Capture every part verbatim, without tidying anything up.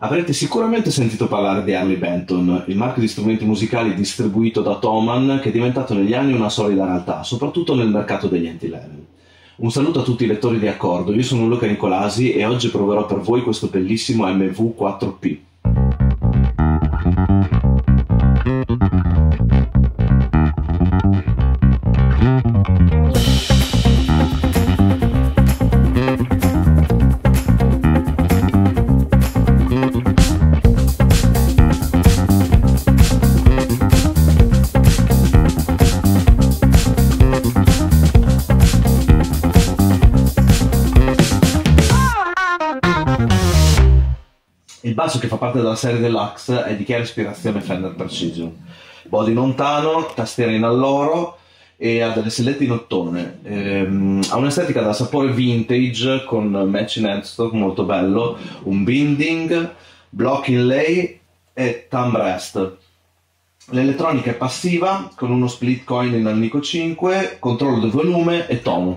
Avrete sicuramente sentito parlare di Harley Benton, il marchio di strumenti musicali distribuito da Thomann che è diventato negli anni una solida realtà, soprattutto nel mercato degli entry-level. Un saluto a tutti i lettori di accordo, io sono Luca Nicolasi e oggi proverò per voi questo bellissimo M V quattro P. Il basso, che fa parte della serie Deluxe, è di chiara ispirazione Fender Precision. Body lontano, tastiera in alloro e ha delle sellette in ottone. Ehm, ha un'estetica da sapore vintage con matching headstock molto bello, un binding, block inlay e thumb rest. L'elettronica è passiva con uno split coin in Alnico cinque, controllo del volume e tono.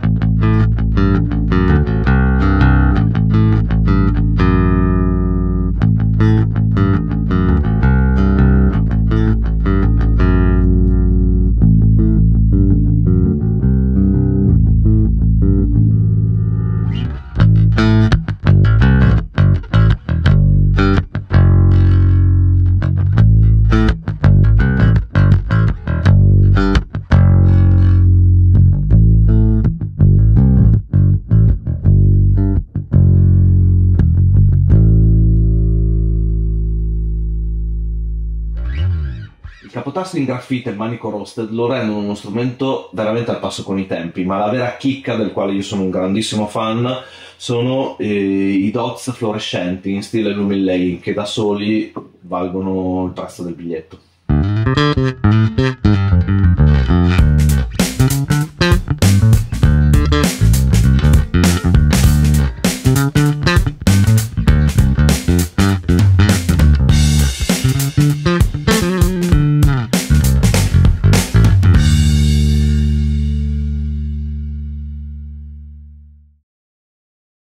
Il capotasto in graffite e il manico roasted lo rendono uno strumento veramente al passo con i tempi, ma la vera chicca, del quale io sono un grandissimo fan, sono eh, i dots fluorescenti in stile Luminlay, che da soli valgono il prezzo del biglietto.